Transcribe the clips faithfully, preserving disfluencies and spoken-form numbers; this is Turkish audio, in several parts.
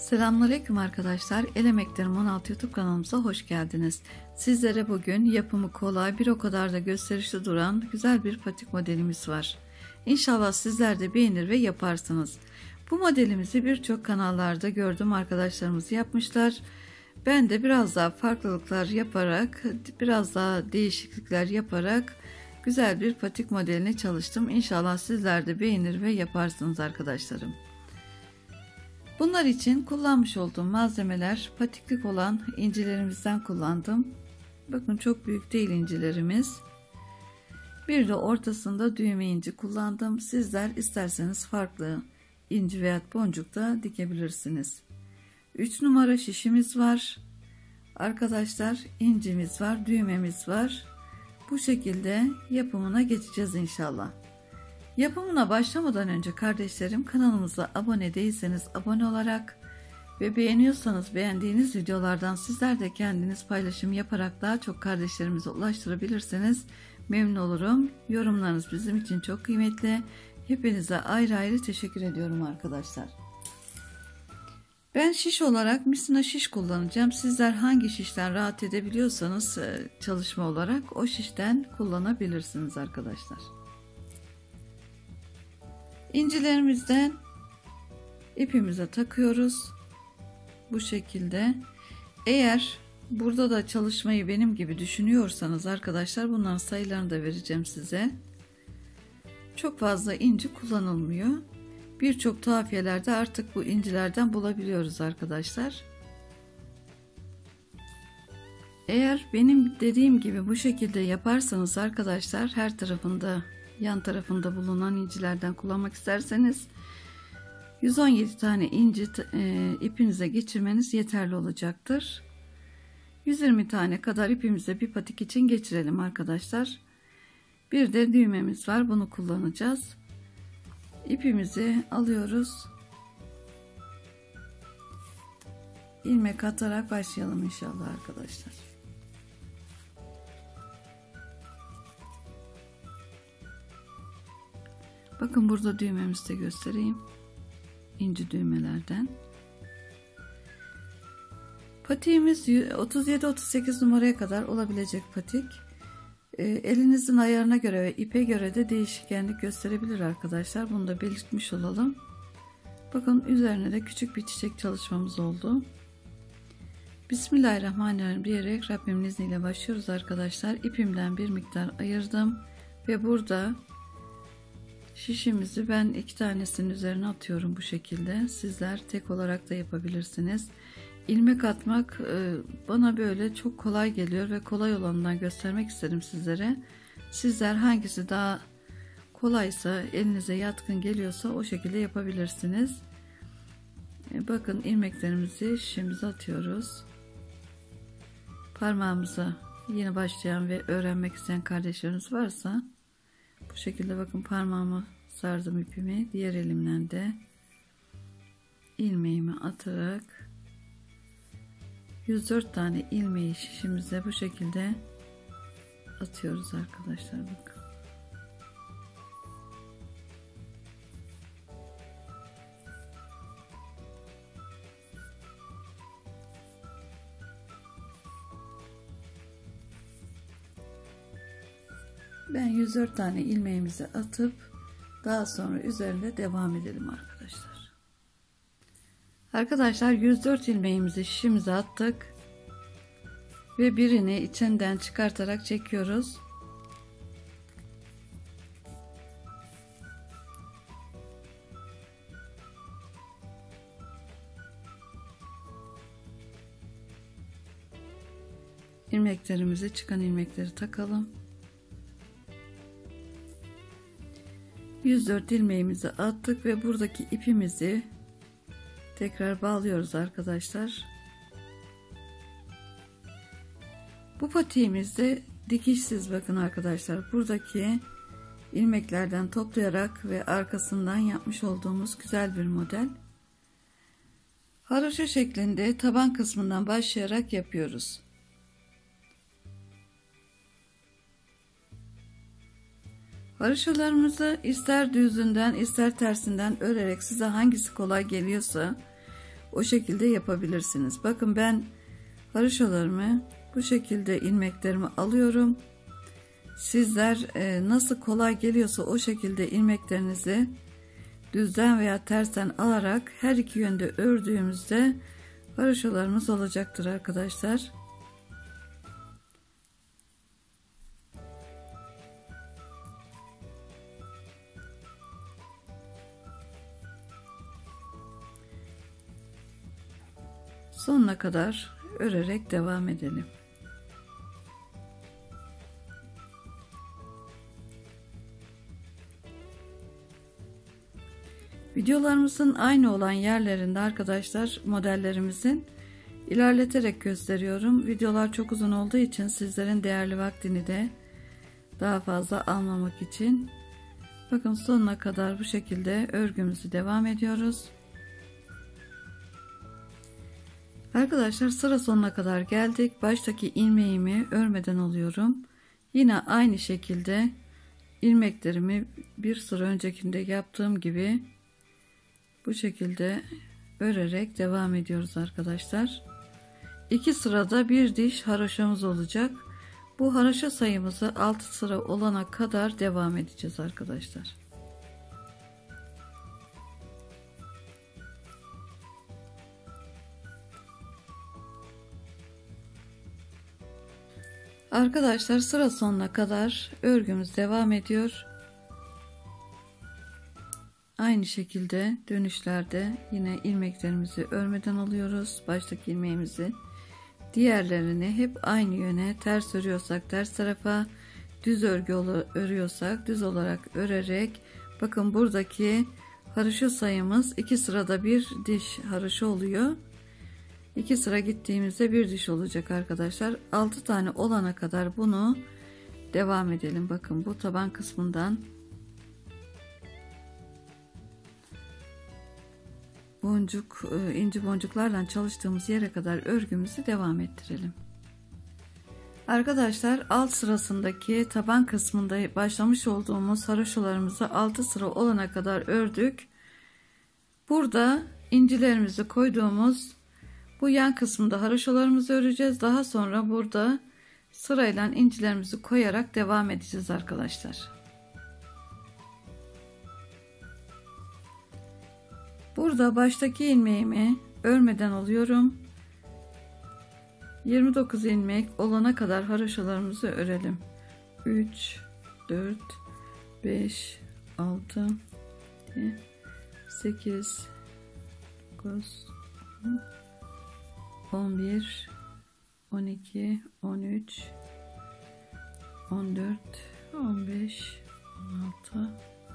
Selamünaleyküm arkadaşlar. El Emeklerim on altı YouTube kanalımıza hoş geldiniz. Sizlere bugün yapımı kolay, bir o kadar da gösterişli duran güzel bir patik modelimiz var. İnşallah sizler de beğenir ve yaparsınız. Bu modelimizi birçok kanallarda gördüm, arkadaşlarımız yapmışlar. Ben de biraz daha farklılıklar yaparak, biraz daha değişiklikler yaparak güzel bir patik modelini çalıştım. İnşallah sizler de beğenir ve yaparsınız arkadaşlarım. Bunlar için kullanmış olduğum malzemeler patiklik olan incilerimizden kullandım. Bakın çok büyük değil incilerimiz. Bir de ortasında düğme inci kullandım. Sizler isterseniz farklı inci veya boncuk da dikebilirsiniz. üç numara şişimiz var. Arkadaşlar incimiz var, düğmemiz var. Bu şekilde yapımına geçeceğiz inşallah. Yapımına başlamadan önce kardeşlerim, kanalımıza abone değilseniz abone olarak ve beğeniyorsanız beğendiğiniz videolardan sizler de kendiniz paylaşım yaparak daha çok kardeşlerimize ulaştırabilirseniz memnun olurum. Yorumlarınız bizim için çok kıymetli. Hepinize ayrı ayrı teşekkür ediyorum arkadaşlar. Ben şiş olarak misina şiş kullanacağım. Sizler hangi şişten rahat edebiliyorsanız çalışma olarak o şişten kullanabilirsiniz arkadaşlar. İncilerimizden ipimize takıyoruz. Bu şekilde. Eğer burada da çalışmayı benim gibi düşünüyorsanız arkadaşlar, bunların sayılarını da vereceğim size. Çok fazla inci kullanılmıyor. Birçok tuhafiyelerde artık bu incilerden bulabiliyoruz arkadaşlar. Eğer benim dediğim gibi bu şekilde yaparsanız arkadaşlar, her tarafında, yan tarafında bulunan incilerden kullanmak isterseniz yüz on yedi tane inci e, ipinize geçirmeniz yeterli olacaktır. yüz yirmi tane kadar ipimize bir patik için geçirelim arkadaşlar. Bir de düğmemiz var, bunu kullanacağız. İpimizi alıyoruz. İlmek atarak başlayalım inşallah arkadaşlar. Bakın burada düğmemizi de göstereyim. İnci düğmelerden. Patiğimiz otuz yedi otuz sekiz numaraya kadar olabilecek patik. E, elinizin ayarına göre ve ipe göre de değişkenlik gösterebilir arkadaşlar. Bunu da belirtmiş olalım. Bakın üzerine de küçük bir çiçek çalışmamız oldu. Bismillahirrahmanirrahim diyerek Rabbimin izniyle başlıyoruz arkadaşlar. İpimden bir miktar ayırdım ve burada şişimizi ben iki tanesinin üzerine atıyorum bu şekilde. Sizler tek olarak da yapabilirsiniz. İlmek atmak bana böyle çok kolay geliyor ve kolay olanından göstermek istedim sizlere. Sizler hangisi daha kolaysa, elinize yatkın geliyorsa o şekilde yapabilirsiniz. Bakın ilmeklerimizi şişimize atıyoruz. Parmağımıza yeni başlayan ve öğrenmek isteyen kardeşleriniz varsa bu şekilde bakın, parmağımı sardım ipimi, diğer elimden de ilmeğimi atarak yüz dört tane ilmeği şişimize bu şekilde atıyoruz arkadaşlar. Bakın. Ben yüz dört tane ilmeğimizi atıp daha sonra üzerinde devam edelim arkadaşlar. Arkadaşlar yüz dört ilmeğimizi şişimize attık ve birini içinden çıkartarak çekiyoruz. İlmeklerimizi, çıkan ilmekleri takalım. yüz dört ilmeğimizi attık ve buradaki ipimizi tekrar bağlıyoruz arkadaşlar. Bu patiğimizde dikişsiz, bakın arkadaşlar, buradaki ilmeklerden toplayarak ve arkasından yapmış olduğumuz güzel bir model. Haroşa şeklinde taban kısmından başlayarak yapıyoruz. Haroşalarımızı ister düzünden ister tersinden örerek size hangisi kolay geliyorsa o şekilde yapabilirsiniz. Bakın ben haroşalarımı bu şekilde ilmeklerimi alıyorum. Sizler e, nasıl kolay geliyorsa o şekilde ilmeklerinizi düzden veya tersten alarak her iki yönde ördüğümüzde haroşalarımız olacaktır arkadaşlar. Sonuna kadar örerek devam edelim. Videolarımızın aynı olan yerlerinde arkadaşlar modellerimizin ilerleterek gösteriyorum. Videolar çok uzun olduğu için sizlerin değerli vaktini de daha fazla almamak için. Bakın sonuna kadar bu şekilde örgümüzü devam ediyoruz. Arkadaşlar sıra sonuna kadar geldik. Baştaki ilmeğimi örmeden alıyorum. Yine aynı şekilde ilmeklerimi bir sıra öncekinde yaptığım gibi bu şekilde örerek devam ediyoruz arkadaşlar. İki sırada bir diş haroşamız olacak. Bu haroşa sayımızı altı sıra olana kadar devam edeceğiz arkadaşlar. Arkadaşlar sıra sonuna kadar örgümüz devam ediyor. Aynı şekilde dönüşlerde yine ilmeklerimizi örmeden alıyoruz. Baştaki ilmeğimizi, diğerlerini hep aynı yöne, ters örüyorsak ters tarafa, düz örgü örüyorsak düz olarak örerek, bakın buradaki haroşa sayımız iki sırada bir diş haroşa oluyor. iki sıra gittiğimizde bir diş olacak arkadaşlar. altı tane olana kadar bunu devam edelim. Bakın bu taban kısmından boncuk, inci boncuklarla çalıştığımız yere kadar örgümüzü devam ettirelim. Arkadaşlar alt sırasındaki taban kısmında başlamış olduğumuz haroşalarımızı altı sıra olana kadar ördük. Burada incilerimizi koyduğumuz bu yan kısmında haroşalarımızı öreceğiz. Daha sonra burada sırayla incilerimizi koyarak devam edeceğiz arkadaşlar. Burada baştaki ilmeğimi örmeden alıyorum. yirmi dokuz ilmek olana kadar haroşalarımızı örelim. üç, dört, beş, altı, sekiz, dokuz, on bir, on iki, on üç, on dört, on beş, on altı,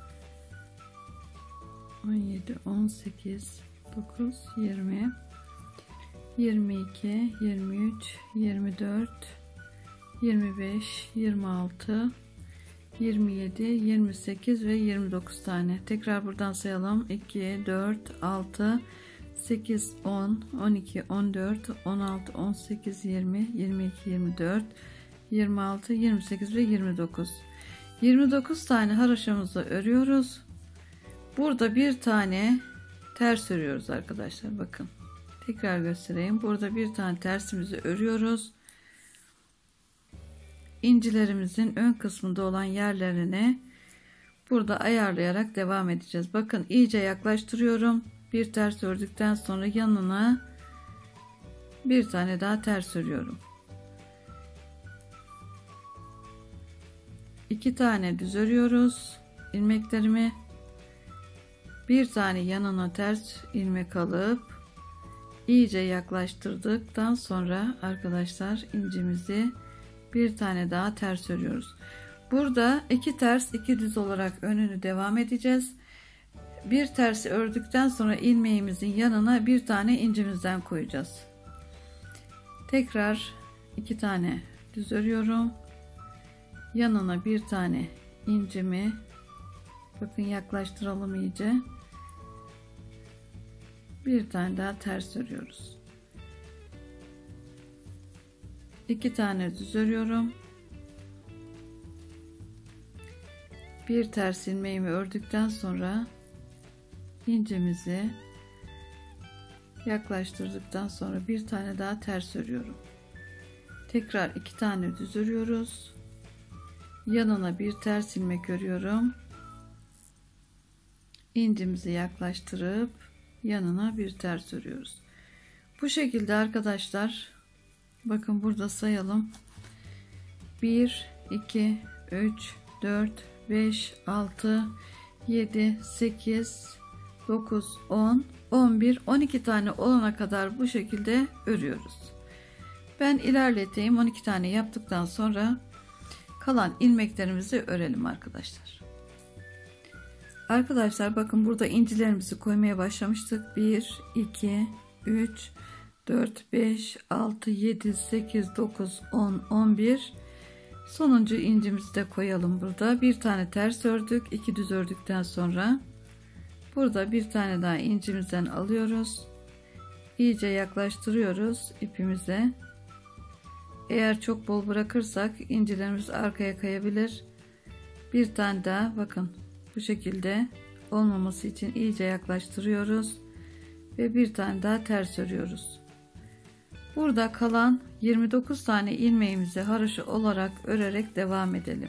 on yedi, on sekiz, dokuz, yirmi, yirmi iki, yirmi üç, yirmi dört, yirmi beş, yirmi altı, yirmi yedi, yirmi sekiz ve yirmi dokuz tane. Tekrar buradan sayalım. iki, dört, altı, sekiz, on, on iki, on dört, on altı, on sekiz, yirmi, yirmi iki, yirmi dört, yirmi altı, yirmi sekiz ve yirmi dokuz. yirmi dokuz tane haroşamızı örüyoruz. Burada bir tane ters örüyoruz arkadaşlar. Bakın. Tekrar göstereyim. Burada bir tane tersimizi örüyoruz. İncilerimizin ön kısmında olan yerlerine burada ayarlayarak devam edeceğiz. Bakın iyice yaklaştırıyorum. Bir ters ördükten sonra yanına bir tane daha ters örüyorum. İki tane düz örüyoruz ilmeklerimi. Bir tane yanına ters ilmek alıp iyice yaklaştırdıktan sonra arkadaşlar incimizi bir tane daha ters örüyoruz. Burada iki ters iki düz olarak önünü devam edeceğiz. Bir tersi ördükten sonra ilmeğimizin yanına bir tane incimizden koyacağız. Tekrar iki tane düz örüyorum. Yanına bir tane incimi, bakın yaklaştıralım iyice. Bir tane daha ters örüyoruz. İki tane düz örüyorum. Bir ters ilmeğimi ördükten sonra incimizi Yaklaştırdıktan sonra bir tane daha ters örüyorum. Tekrar iki tane düz örüyoruz. Yanına bir ters ilmek örüyorum. İncimizi yaklaştırıp yanına bir ters örüyoruz. Bu şekilde arkadaşlar, bakın burada sayalım. bir, iki, üç, dört, beş, altı, yedi, sekiz, dokuz, on, on bir, on iki tane olana kadar bu şekilde örüyoruz. Ben ilerleteyim. on iki tane yaptıktan sonra kalan ilmeklerimizi örelim arkadaşlar. Arkadaşlar bakın, burada incilerimizi koymaya başlamıştık. bir, iki, üç, dört, beş, altı, yedi, sekiz, dokuz, on, on bir. Sonuncu incimizi de koyalım burada. Bir tane ters ördük. iki düz ördükten sonra burada bir tane daha incimizden alıyoruz. İyice yaklaştırıyoruz ipimize. Eğer çok bol bırakırsak incilerimiz arkaya kayabilir. Bir tane daha, bakın bu şekilde olmaması için iyice yaklaştırıyoruz ve bir tane daha ters örüyoruz. Burada kalan yirmi dokuz tane ilmeğimizi haroşa olarak örerek devam edelim.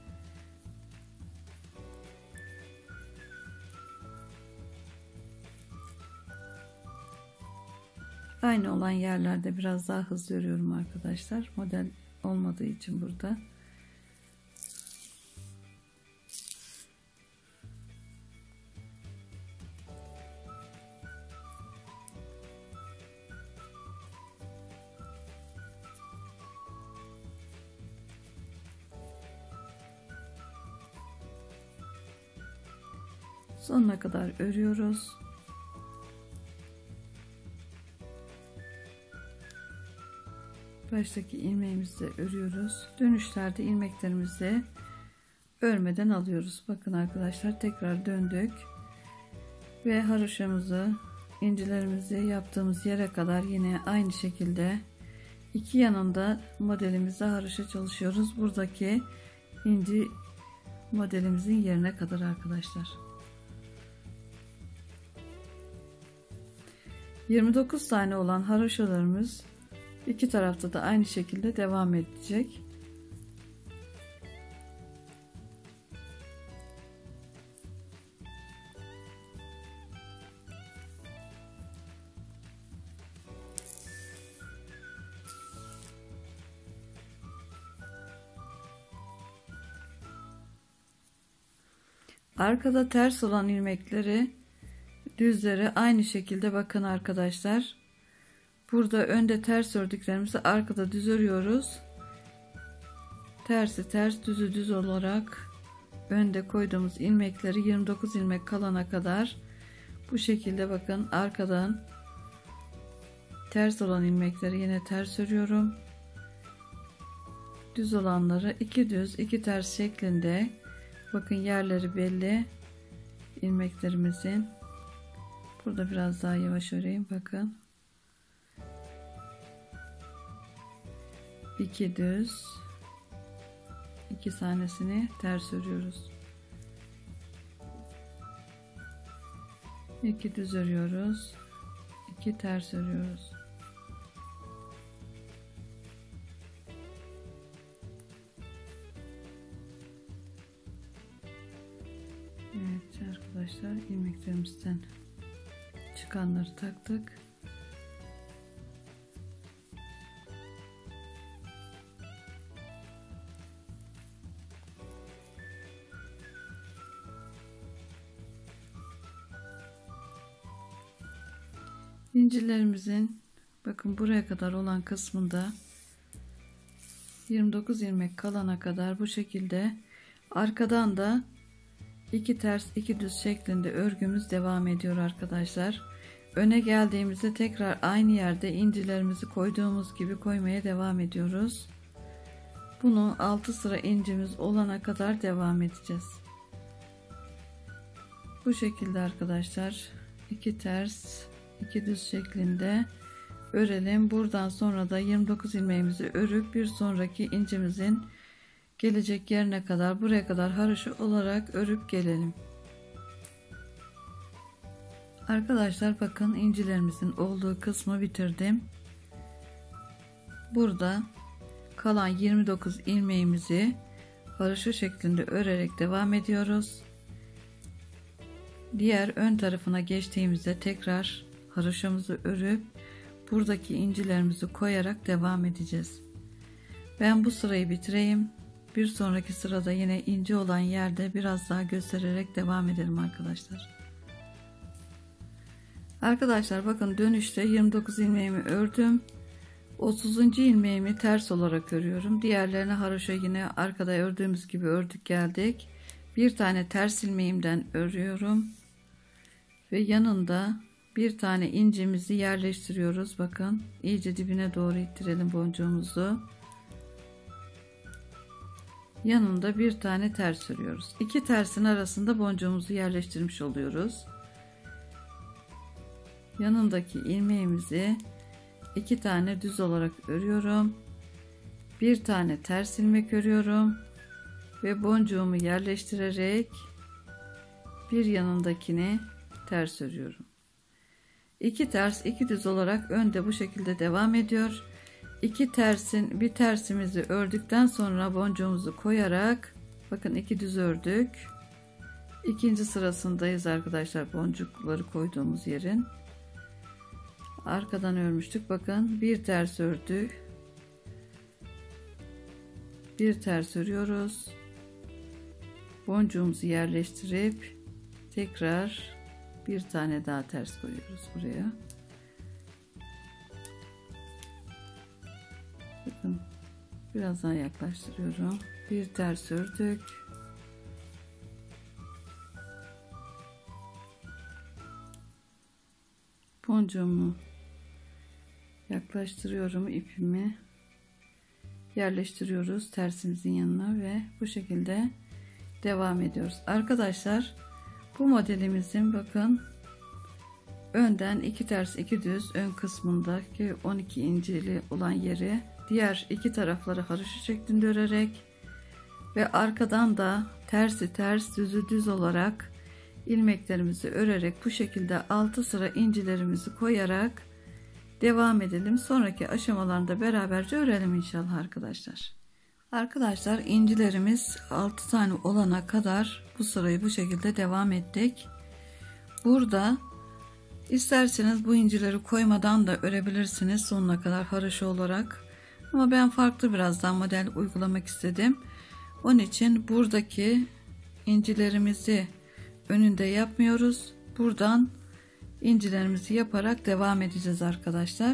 Aynı olan yerlerde biraz daha hızlı örüyorum arkadaşlar. Model olmadığı için burada. Sonuna kadar örüyoruz. Baştaki ilmeğimizi de örüyoruz. Dönüşlerde ilmeklerimizi örmeden alıyoruz. Bakın arkadaşlar, tekrar döndük ve haroşamızı, incilerimizi yaptığımız yere kadar yine aynı şekilde iki yanında modelimize haroşa çalışıyoruz. Buradaki inci modelimizin yerine kadar arkadaşlar. yirmi dokuz tane olan haroşalarımız iki tarafta da aynı şekilde devam edecek. Arkada ters olan ilmekleri, düzleri aynı şekilde bakın arkadaşlar. Burada önde ters ördüklerimizi arkada düz örüyoruz. Tersi ters, düzü düz olarak önde koyduğumuz ilmekleri yirmi dokuz ilmek kalana kadar bu şekilde bakın, arkadan ters olan ilmekleri yine ters örüyorum. Düz olanları iki düz iki ters şeklinde, bakın yerleri belli ilmeklerimizin. Burada biraz daha yavaş öreyim, bakın. iki düz, iki tanesini ters örüyoruz. iki düz örüyoruz, iki ters örüyoruz. Evet arkadaşlar, ilmeklerimizden çıkanları taktık. İncilerimizin bakın buraya kadar olan kısmında yirmi dokuz ilmek kalana kadar bu şekilde, arkadan da iki ters iki düz şeklinde örgümüz devam ediyor arkadaşlar. Öne geldiğimizde tekrar aynı yerde incilerimizi koyduğumuz gibi koymaya devam ediyoruz. Bunu altı sıra incimiz olana kadar devam edeceğiz. Bu şekilde arkadaşlar, iki ters iki düz şeklinde örelim. Buradan sonra da yirmi dokuz ilmeğimizi örüp bir sonraki incimizin gelecek yerine kadar, buraya kadar haroşa olarak örüp gelelim. Arkadaşlar bakın, incilerimizin olduğu kısmı bitirdim. Burada kalan yirmi dokuz ilmeğimizi haroşa şeklinde örerek devam ediyoruz. Diğer ön tarafına geçtiğimizde tekrar haroşamızı örüp buradaki incilerimizi koyarak devam edeceğiz. Ben bu sırayı bitireyim. Bir sonraki sırada yine ince olan yerde biraz daha göstererek devam edelim arkadaşlar. Arkadaşlar bakın, dönüşte yirmi dokuz ilmeğimi ördüm. otuzuncu ilmeğimi ters olarak örüyorum. Diğerlerine haroşa yine arkada ördüğümüz gibi ördük geldik. Bir tane ters ilmeğimden örüyorum. Ve yanında bir tane incimizi yerleştiriyoruz. Bakın, iyice dibine doğru ittirelim boncuğumuzu. Yanında bir tane ters örüyoruz. İki tersin arasında boncuğumuzu yerleştirmiş oluyoruz. Yanındaki ilmeğimizi iki tane düz olarak örüyorum. Bir tane ters ilmek örüyorum ve boncuğumu yerleştirerek bir yanındakini ters örüyorum. İki ters iki düz olarak önde bu şekilde devam ediyor. İki tersin bir tersimizi ördükten sonra boncuğumuzu koyarak, bakın iki düz ördük. İkinci sırasındayız arkadaşlar, boncukları koyduğumuz yerin. Arkadan örmüştük, bakın bir ters ördük. Bir ters örüyoruz. Boncuğumuzu yerleştirip tekrar bir tane daha ters koyuyoruz buraya. Bakın, biraz daha yaklaştırıyorum. Bir ters ördük. Boncuğumu yaklaştırıyorum, ipimi yerleştiriyoruz tersimizin yanına ve bu şekilde devam ediyoruz. Arkadaşlar bu modelimizin bakın, önden iki ters iki düz ön kısmındaki on iki incili olan yeri diğer iki tarafları haroşa şeklinde örerek ve arkadan da tersi ters düzü düz olarak ilmeklerimizi örerek bu şekilde altı sıra incilerimizi koyarak devam edelim. Sonraki aşamalarında beraberce örelim inşallah arkadaşlar. Arkadaşlar incilerimiz altı tane olana kadar bu sırayı bu şekilde devam ettik. Burada isterseniz bu incileri koymadan da örebilirsiniz sonuna kadar haroşa olarak. Ama ben farklı birazdan model uygulamak istedim. Onun için buradaki incilerimizi önünde yapmıyoruz. Buradan incilerimizi yaparak devam edeceğiz arkadaşlar.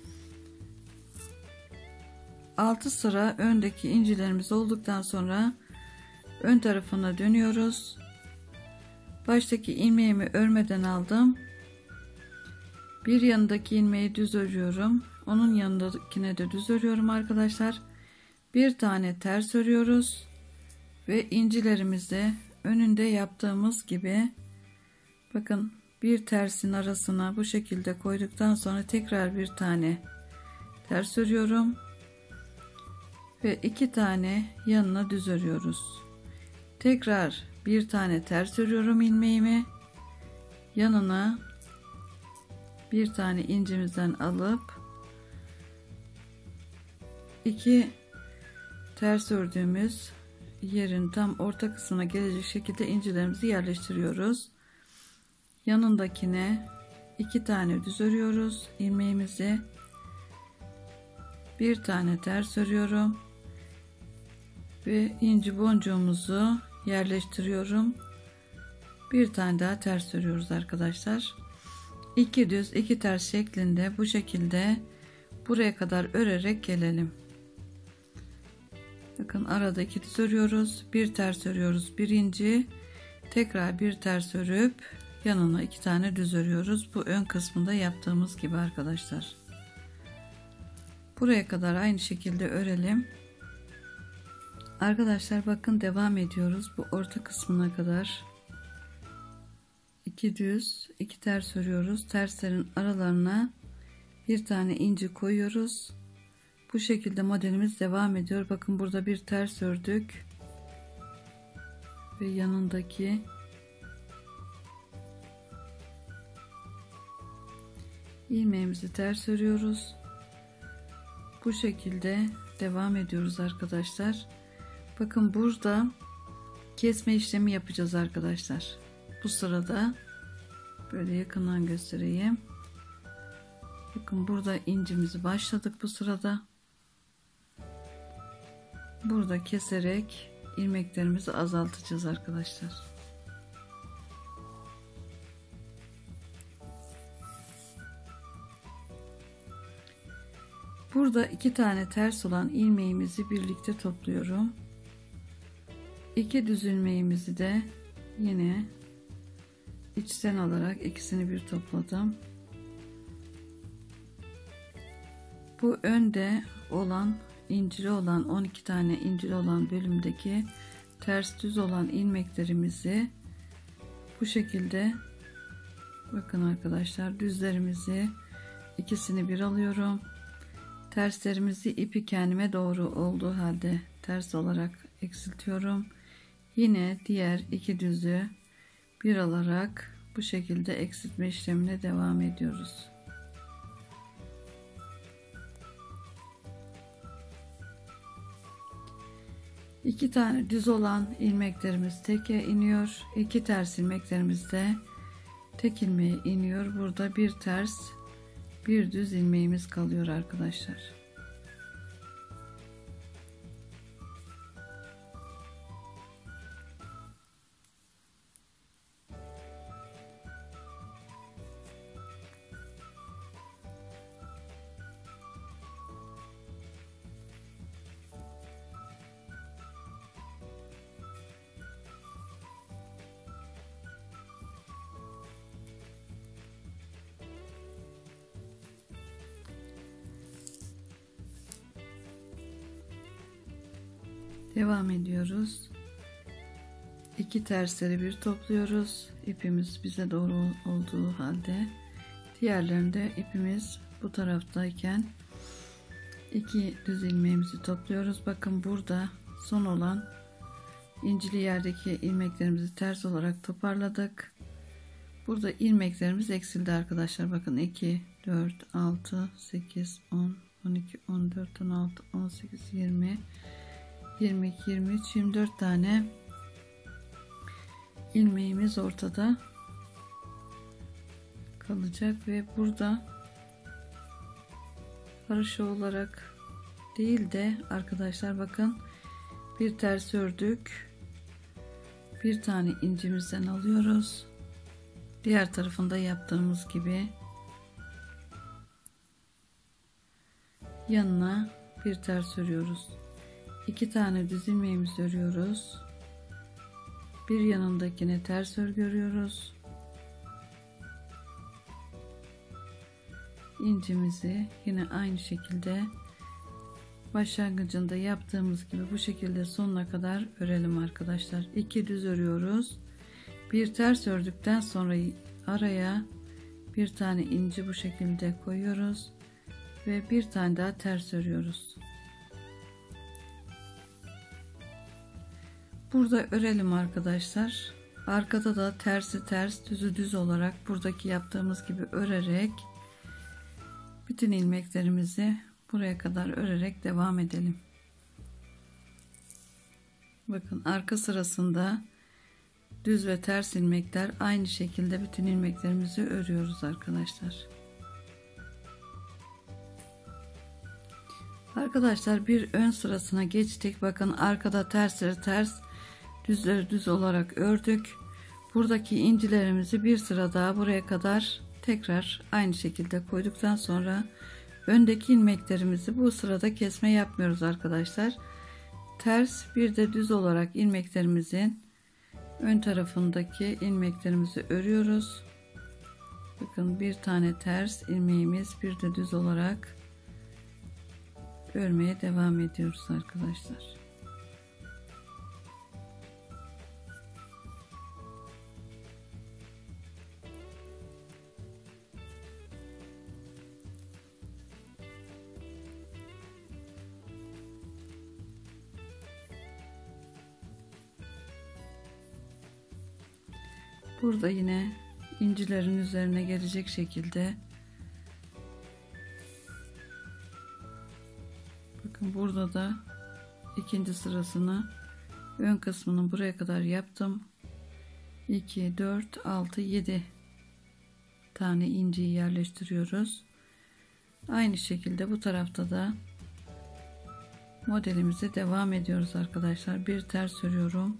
altı sıra öndeki incilerimiz olduktan sonra ön tarafına dönüyoruz. Baştaki ilmeğimi örmeden aldım. Bir yanındaki ilmeği düz örüyorum. Onun yanındakine de düz örüyorum arkadaşlar. Bir tane ters örüyoruz ve incilerimizi önünde yaptığımız gibi, bakın, bir tersin arasına bu şekilde koyduktan sonra tekrar bir tane ters örüyorum ve iki tane yanına düz örüyoruz. Tekrar bir tane ters örüyorum ilmeğimi, yanına bir tane incimizden alıp iki ters ördüğümüz yerin tam orta kısmına gelecek şekilde incilerimizi yerleştiriyoruz. Yanındakine iki tane düz örüyoruz ilmeğimizi, bir tane ters örüyorum ve inci boncuğumuzu yerleştiriyorum. Bir tane daha ters örüyoruz arkadaşlar. İki düz iki ters şeklinde bu şekilde buraya kadar örerek gelelim. Bakın, arada iki düz örüyoruz, bir ters örüyoruz, birinci, tekrar bir ters örüp yanına iki tane düz örüyoruz. Bu ön kısmında yaptığımız gibi arkadaşlar. Buraya kadar aynı şekilde örelim. Arkadaşlar bakın, devam ediyoruz bu orta kısmına kadar. iki düz iki ters örüyoruz. Terslerin aralarına bir tane inci koyuyoruz. Bu şekilde modelimiz devam ediyor. Bakın, burada bir ters ördük ve yanındaki ilmeğimizi ters örüyoruz. Bu şekilde devam ediyoruz arkadaşlar. Bakın burada kesme işlemi yapacağız arkadaşlar. Bu sırada böyle yakından göstereyim. Bakın burada incimizi başladık bu sırada. Burada keserek ilmeklerimizi azaltacağız arkadaşlar. Burada iki tane ters olan ilmeğimizi birlikte topluyorum. İki düz ilmeğimizi de yine içten alarak ikisini bir topladım. Bu önde olan incili olan on iki tane incili olan bölümdeki ters düz olan ilmeklerimizi bu şekilde, bakın arkadaşlar, düzlerimizi ikisini bir alıyorum. Terslerimizi ipi kendime doğru olduğu halde ters olarak eksiltiyorum. Yine diğer iki düzü bir alarak bu şekilde eksiltme işlemine devam ediyoruz. İki tane düz olan ilmeklerimiz teke iniyor. İki ters ilmeklerimiz de tek ilmeğe iniyor. Burada bir ters, bir düz ilmeğimiz kalıyor arkadaşlar. Devam ediyoruz. İki tersleri bir topluyoruz. İpimiz bize doğru olduğu halde, diğerlerinde ipimiz bu taraftayken iki düz ilmeğimizi topluyoruz. Bakın burada son olan incili yerdeki ilmeklerimizi ters olarak toparladık. Burada ilmeklerimiz eksildi arkadaşlar. Bakın iki, dört, altı, sekiz, on, on iki, on dört, on altı, on sekiz, yirmi, yirmi iki, yirmi üç, yirmi dört tane ilmeğimiz ortada kalacak ve burada haroşa olarak değil de arkadaşlar, bakın, bir ters ördük, bir tane incimizden alıyoruz, diğer tarafında yaptığımız gibi yanına bir ters örüyoruz. İki tane düz ilmeğimizi örüyoruz. Bir yanındakine ters örgü örüyoruz. İncimizi yine aynı şekilde başlangıcında yaptığımız gibi bu şekilde sonuna kadar örelim arkadaşlar. İki düz örüyoruz. Bir ters ördükten sonra araya bir tane inci bu şekilde koyuyoruz ve bir tane daha ters örüyoruz. Burada örelim arkadaşlar. Arkada da tersi ters, düzü düz olarak buradaki yaptığımız gibi örerek bütün ilmeklerimizi buraya kadar örerek devam edelim. Bakın, arka sırasında düz ve ters ilmekler aynı şekilde bütün ilmeklerimizi örüyoruz arkadaşlar. Arkadaşlar, bir ön sırasına geçtik. Bakın, arkada tersleri ters, düzleri düz olarak ördük. Buradaki incilerimizi bir sıra daha buraya kadar tekrar aynı şekilde koyduktan sonra öndeki ilmeklerimizi bu sırada kesme yapmıyoruz arkadaşlar. Ters bir de düz olarak ilmeklerimizin ön tarafındaki ilmeklerimizi örüyoruz. Bakın, bir tane ters ilmeğimiz, bir de düz olarak örmeye devam ediyoruz arkadaşlar. Burada yine incilerin üzerine gelecek şekilde Bakın burada da ikinci sırasını ön kısmının buraya kadar yaptım. iki, dört, altı, yedi tane inciyi yerleştiriyoruz. Aynı şekilde bu tarafta da modelimize devam ediyoruz arkadaşlar. Bir ters örüyorum.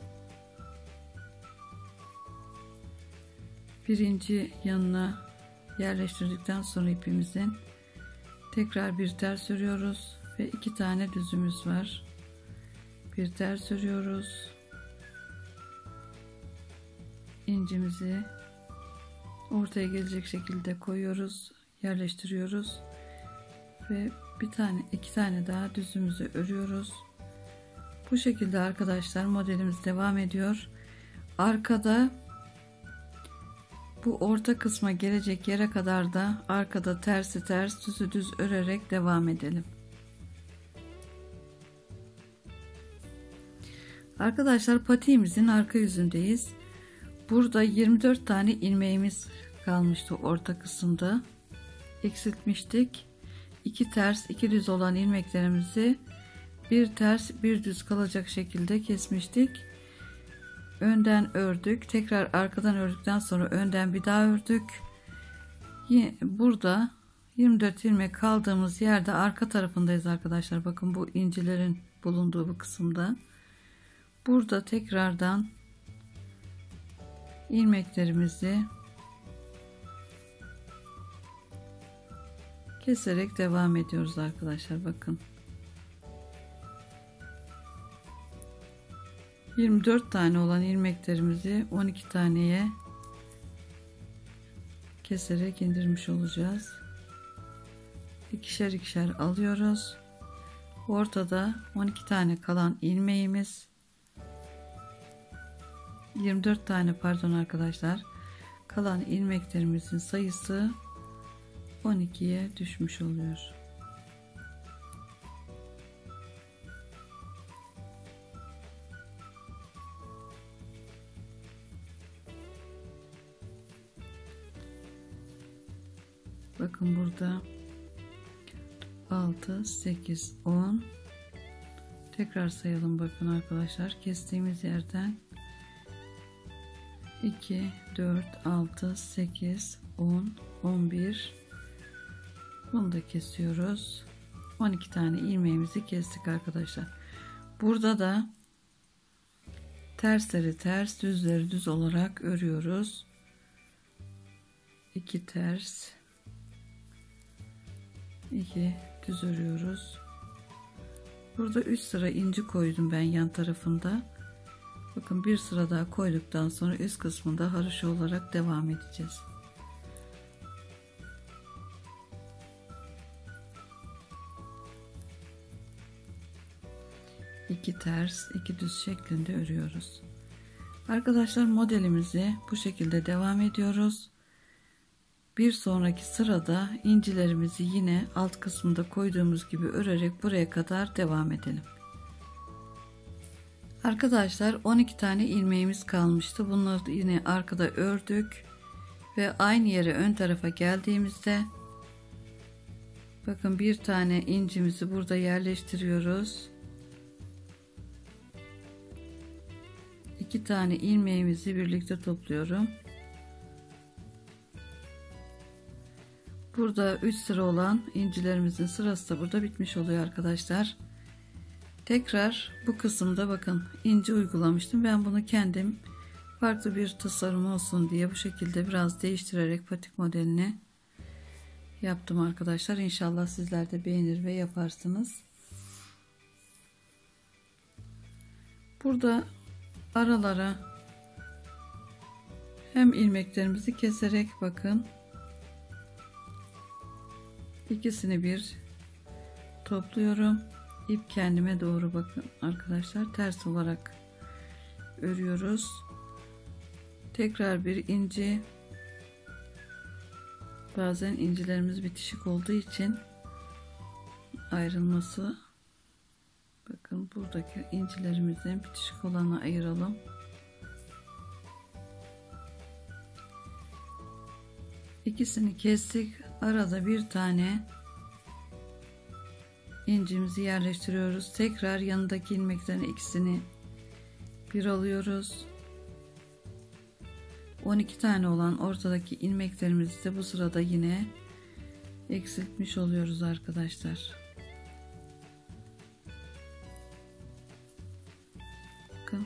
Birinci yanına yerleştirdikten sonra ipimizin tekrar bir ters örüyoruz ve iki tane düzümüz var. Bir ters örüyoruz. İncimizi ortaya gelecek şekilde koyuyoruz, yerleştiriyoruz ve bir tane iki tane daha düzümüzü örüyoruz. Bu şekilde arkadaşlar modelimiz devam ediyor. Arkada bu orta kısma gelecek yere kadar da arkada tersi ters, düzü düz örerek devam edelim. Arkadaşlar patiğimizin arka yüzündeyiz. Burada yirmi dört tane ilmeğimiz kalmıştı orta kısımda. Eksiltmiştik. iki ters, iki düz olan ilmeklerimizi bir ters, bir düz kalacak şekilde kesmiştik. Önden ördük. Tekrar arkadan ördükten sonra önden bir daha ördük. Burada yirmi dört ilmek kaldığımız yerde arka tarafındayız arkadaşlar. Bakın bu incilerin bulunduğu bu kısımda. Burada tekrardan ilmeklerimizi keserek devam ediyoruz arkadaşlar. Bakın yirmi dört tane olan ilmeklerimizi on iki taneye keserek indirmiş olacağız. İkişer ikişer alıyoruz. Ortada on iki tane kalan ilmeğimiz, yirmi dört tane pardon arkadaşlar, kalan ilmeklerimizin sayısı on ikiye düşmüş oluyor. Bakın burada altı, sekiz, on. Tekrar sayalım bakın arkadaşlar. Kestiğimiz yerden iki, dört, altı, sekiz, on, on bir. Bunu da kesiyoruz. on iki tane ilmeğimizi kestik arkadaşlar. Burada da tersleri ters, düzleri düz olarak örüyoruz. iki ters, iki düz örüyoruz. Burada üç sıra inci koydum ben yan tarafında. Bakın bir sıra daha koyduktan sonra üst kısmında haroşa olarak devam edeceğiz. iki ters, iki düz şeklinde örüyoruz. Arkadaşlar modelimizi bu şekilde devam ediyoruz. Bir sonraki sırada incilerimizi yine alt kısmında koyduğumuz gibi örerek buraya kadar devam edelim. Arkadaşlar on iki tane ilmeğimiz kalmıştı. Bunları yine arkada ördük ve aynı yere ön tarafa geldiğimizde bakın bir tane incimizi burada yerleştiriyoruz. İki tane ilmeğimizi birlikte topluyorum. Burada üç sıra olan incilerimizin sırası da burada bitmiş oluyor arkadaşlar. Tekrar bu kısımda bakın inci uygulamıştım. Ben bunu kendim farklı bir tasarım olsun diye bu şekilde biraz değiştirerek patik modelini yaptım arkadaşlar. İnşallah sizler de beğenir ve yaparsınız. Burada aralara hem ilmeklerimizi keserek bakın ikisini bir topluyorum. İp kendime doğru bakın arkadaşlar, ters olarak örüyoruz. Tekrar bir inci, bazen incilerimiz bitişik olduğu için ayrılması, bakın buradaki incilerimizin bitişik olanı ayıralım. İkisini kestik. Arada bir tane incimizi yerleştiriyoruz. Tekrar yanındaki ilmeklerin ikisini bir alıyoruz. on iki tane olan ortadaki ilmeklerimizi de bu sırada yine eksiltmiş oluyoruz arkadaşlar. Bakın.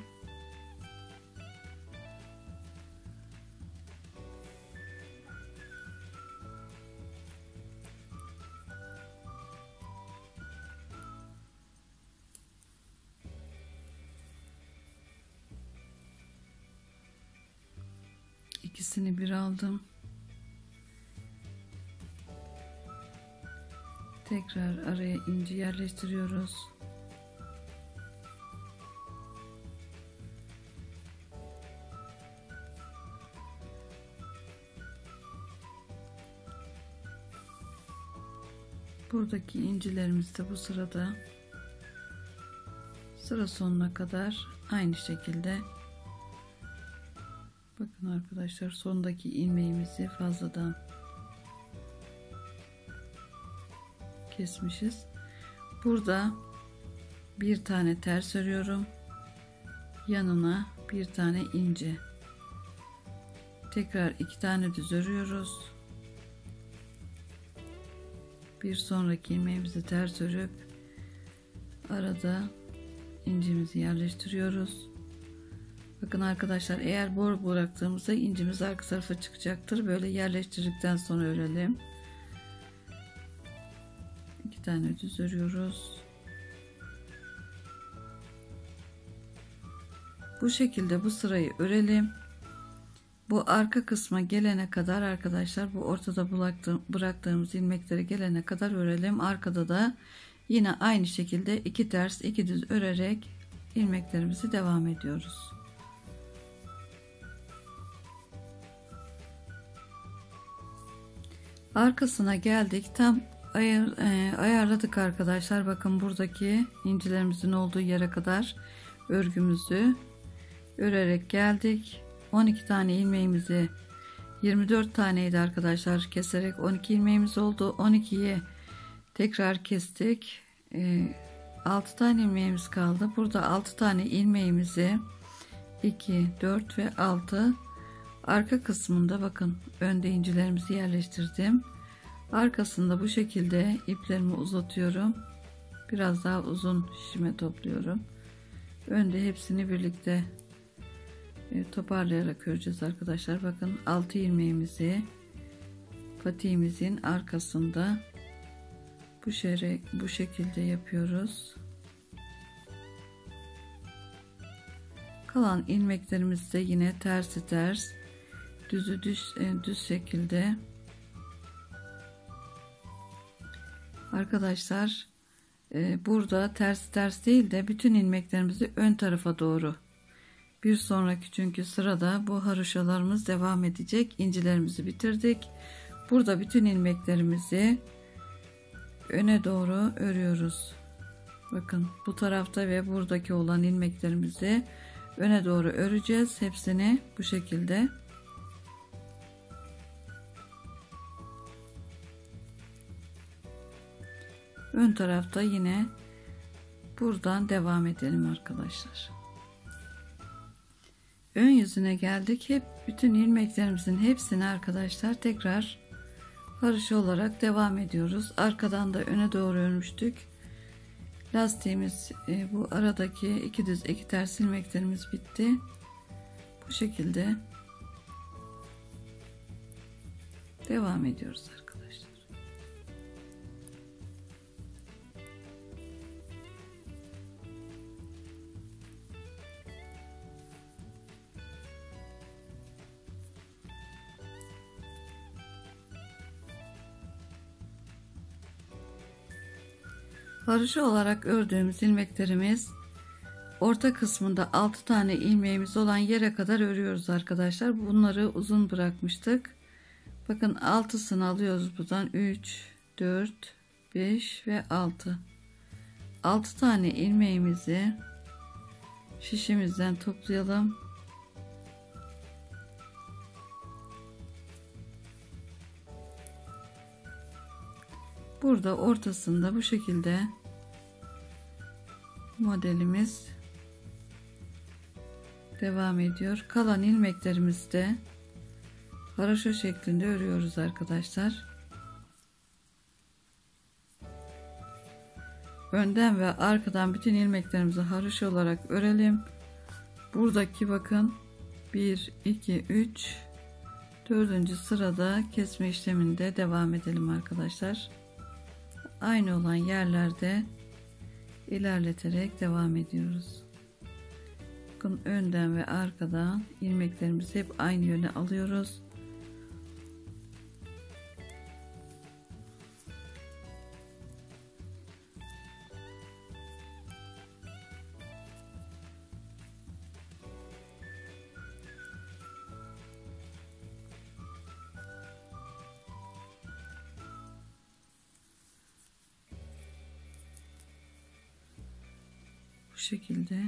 İkisini bir aldım. Tekrar araya inci yerleştiriyoruz. Buradaki incilerimiz de bu sırada sıra sonuna kadar aynı şekilde. Bakın arkadaşlar, sondaki ilmeğimizi fazladan kesmişiz. Burada bir tane ters örüyorum. Yanına bir tane ince. Tekrar iki tane düz örüyoruz. Bir sonraki ilmeğimizi ters örüp arada incimizi yerleştiriyoruz. Bakın arkadaşlar, eğer bor bıraktığımızda incimiz arka tarafa çıkacaktır. Böyle yerleştirdikten sonra örelim. İki tane düz örüyoruz. Bu şekilde bu sırayı örelim. Bu arka kısma gelene kadar arkadaşlar, bu ortada bıraktığımız ilmekleri gelene kadar örelim. Arkada da yine aynı şekilde iki ters iki düz örerek ilmeklerimizi devam ediyoruz. Arkasına geldik. Tam ayar, e, ayarladık arkadaşlar. Bakın buradaki incilerimizin olduğu yere kadar örgümüzü örerek geldik. on iki tane ilmeğimizi, yirmi dört taneydi arkadaşlar, keserek on iki ilmeğimiz oldu. on ikiyi tekrar kestik. E, altı tane ilmeğimiz kaldı. Burada altı tane ilmeğimizi iki, dört ve altı arka kısmında, bakın önde incilerimizi yerleştirdim. Arkasında bu şekilde iplerimi uzatıyorum. Biraz daha uzun şişime topluyorum. Önde hepsini birlikte toparlayarak öreceğiz arkadaşlar. Bakın altı ilmeğimizi patiğimizin arkasında bu şere bu şekilde yapıyoruz. Kalan ilmeklerimizi de yine tersi ters, düzü düz, düz şekilde arkadaşlar, burada ters ters değil de bütün ilmeklerimizi ön tarafa doğru. Bir sonraki çünkü sırada bu haroşalarımız devam edecek. İncilerimizi bitirdik. Burada bütün ilmeklerimizi öne doğru örüyoruz. Bakın bu tarafta ve buradaki olan ilmeklerimizi öne doğru öreceğiz. Hepsini bu şekilde. Ön tarafta yine buradan devam edelim arkadaşlar. Ön yüzüne geldik. Hep bütün ilmeklerimizin hepsini arkadaşlar tekrar haroşa olarak devam ediyoruz. Arkadan da öne doğru örmüştük. Lastiğimiz, e, bu aradaki iki düz iki ters ilmeklerimiz bitti. Bu şekilde devam ediyoruz arkadaşlar. Haroşa olarak ördüğümüz ilmeklerimiz orta kısmında altı tane ilmeğimiz olan yere kadar örüyoruz arkadaşlar. Bunları uzun bırakmıştık. Bakın altısını alıyoruz buradan. üç, dört, beş ve altı. altı tane ilmeğimizi şişimizden toplayalım. Burada ortasında bu şekilde modelimiz devam ediyor. Kalan ilmeklerimizi de haroşa şeklinde örüyoruz arkadaşlar. Önden ve arkadan bütün ilmeklerimizi haroşa olarak örelim. Buradaki bakın bir iki üç dördüncü sırada kesme işleminde devam edelim arkadaşlar. Aynı olan yerlerde ilerleterek devam ediyoruz. Bakın önden ve arkadan ilmeklerimizi hep aynı yöne alıyoruz. Bu şekilde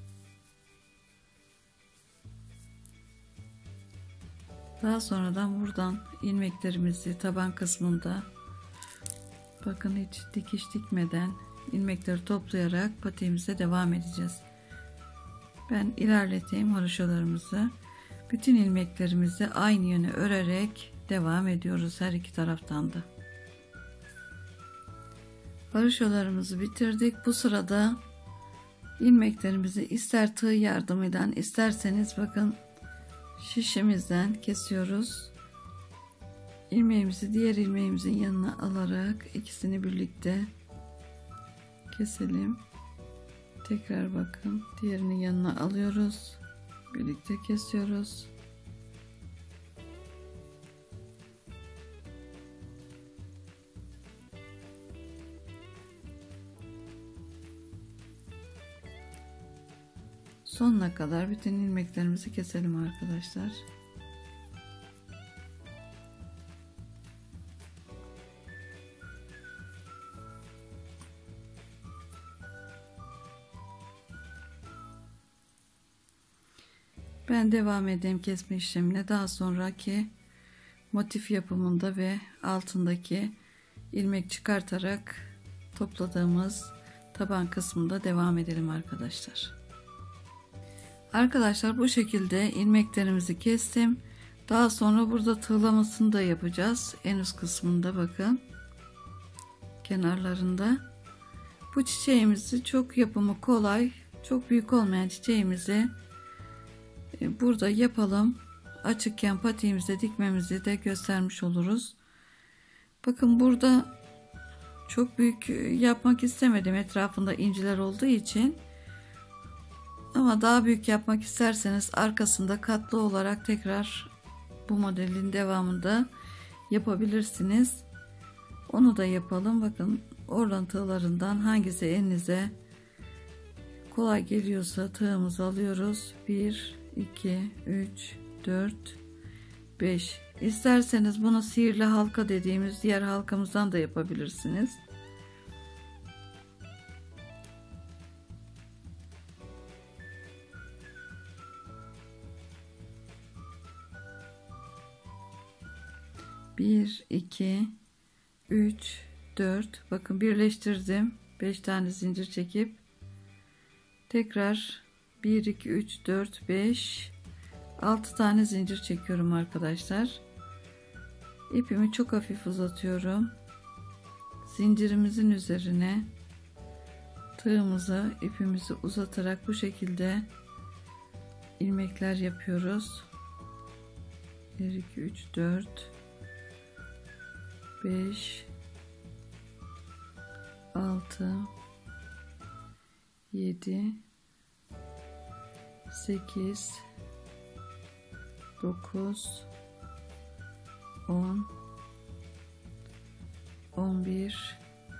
daha sonradan buradan ilmeklerimizi taban kısmında bakın hiç dikiş dikmeden ilmekleri toplayarak patiğimize devam edeceğiz. Ben ilerleteyim haroşalarımızı. Bütün ilmeklerimizi aynı yöne örerek devam ediyoruz her iki taraftan da. Haroşalarımızı bitirdik. Bu sırada ilmeklerimizi ister tığ yardımıyla isterseniz bakın şişimizden kesiyoruz. İlmeğimizi diğer ilmeğimizin yanına alarak ikisini birlikte keselim. Tekrar bakın diğerinin yanına alıyoruz. Birlikte kesiyoruz. Sonuna kadar bütün ilmeklerimizi keselim arkadaşlar. Ben devam edeyim kesme işlemine. Daha sonraki motif yapımında ve altındaki ilmek çıkartarak topladığımız taban kısmında devam edelim arkadaşlar. Arkadaşlar bu şekilde ilmeklerimizi kestim. Daha sonra burada tığlamasını da yapacağız. En üst kısmında bakın. Kenarlarında. Bu çiçeğimizi çok yapımı kolay, çok büyük olmayan çiçeğimizi burada yapalım. Açıkken patiğimize dikmemizi de göstermiş oluruz. Bakın burada çok büyük yapmak istemedim etrafında inciler olduğu için. Ama daha büyük yapmak isterseniz arkasında katlı olarak tekrar bu modelin devamında yapabilirsiniz. Onu da yapalım. Bakın orlantılarından hangisi elinize kolay geliyorsa tığımızı alıyoruz. bir, iki, üç, dört, beş. İsterseniz bunu sihirli halka dediğimiz diğer halkamızdan da yapabilirsiniz. bir, iki, üç, dört. Bakın birleştirdim. beş tane zincir çekip tekrar bir, iki, üç, dört, beş, altı tane zincir çekiyorum arkadaşlar. İpimi çok hafif uzatıyorum. Zincirimizin üzerine tığımızı, ipimizi uzatarak bu şekilde ilmekler yapıyoruz. bir, iki, üç, dört, beş, altı, yedi, sekiz, dokuz, on, on bir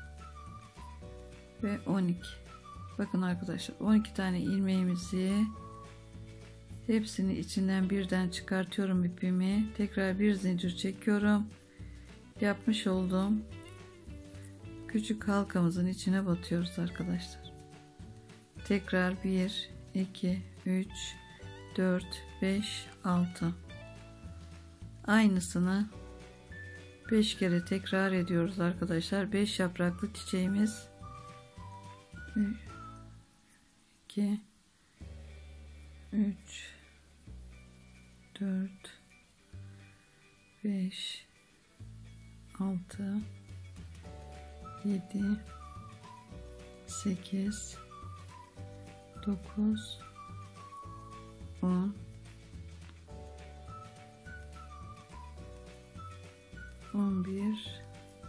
ve on iki. Bakın arkadaşlar on iki tane ilmeğimizi hepsini içinden birden çıkartıyorum ipimi. Tekrar bir zincir çekiyorum. Yapmış olduğum küçük halkamızın içine batıyoruz arkadaşlar. Tekrar bir, iki, üç, dört, beş, altı. Aynısını beş kere tekrar ediyoruz arkadaşlar. beş yapraklı çiçeğimiz iki, üç, dört, beş, altı, yedi, sekiz, dokuz, on, on bir,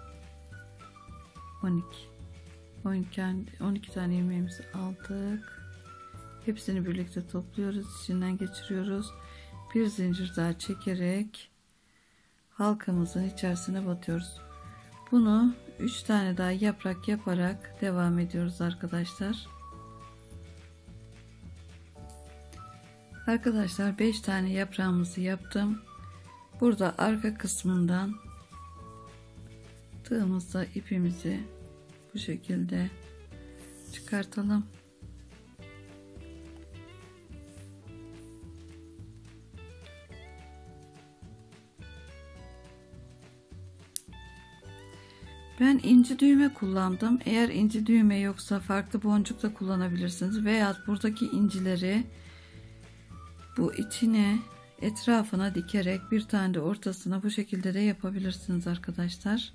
on iki. on iki, on iki tane ilmeğimizi aldık. Hepsini birlikte topluyoruz, içinden geçiriyoruz. Bir zincir daha çekerek halkamızın içerisine batıyoruz. Bunu üç tane daha yaprak yaparak devam ediyoruz arkadaşlar. Arkadaşlar beş tane yaprağımızı yaptım. Burada arka kısmından tığımızla ipimizi bu şekilde çıkartalım. Ben inci düğme kullandım. Eğer inci düğme yoksa farklı boncuk da kullanabilirsiniz. Veya buradaki incileri bu içine, etrafına dikerek bir tane de ortasına bu şekilde de yapabilirsiniz arkadaşlar.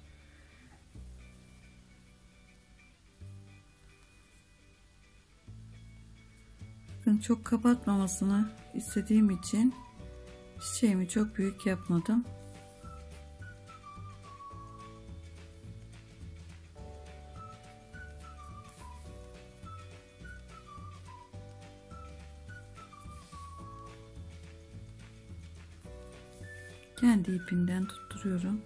Bakın çok kapatmamasını istediğim için çiçeğimi çok büyük yapmadım. Kendi ipinden tutturuyorum.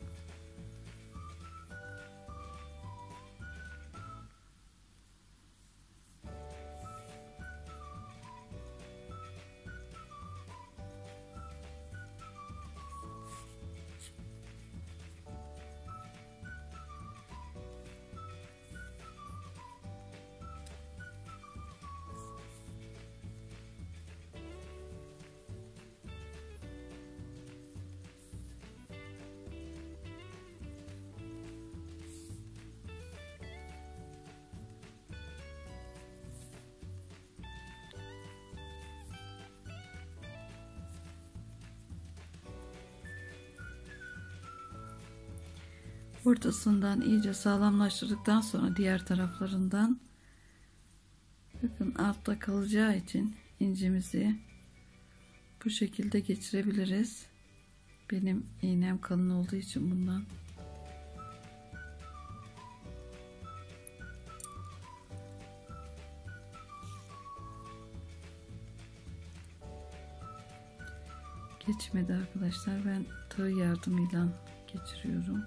Ortasından iyice sağlamlaştırdıktan sonra diğer taraflarından, bakın altta kalacağı için incimizi bu şekilde geçirebiliriz. Benim iğnem kalın olduğu için bundan. Geçmedi arkadaşlar. Ben tığ yardımıyla geçiriyorum.